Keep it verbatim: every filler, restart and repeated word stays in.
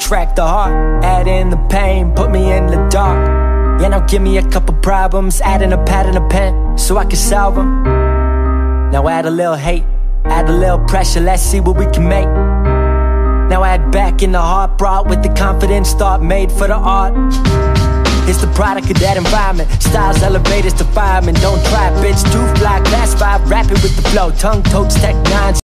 track the heart, add in the pain, put me in the dark. Yeah, now give me a couple problems, add in a pad and a pen, so I can solve them. Now add a little hate, add a little pressure, let's see what we can make. Now add back in the heart brought with the confidence thought made for the art. It's the product of that environment. Styles elevators to firemen. Don't try, bitch, too fly. Class five, rapping with the flow. Tongue totes, tech nines.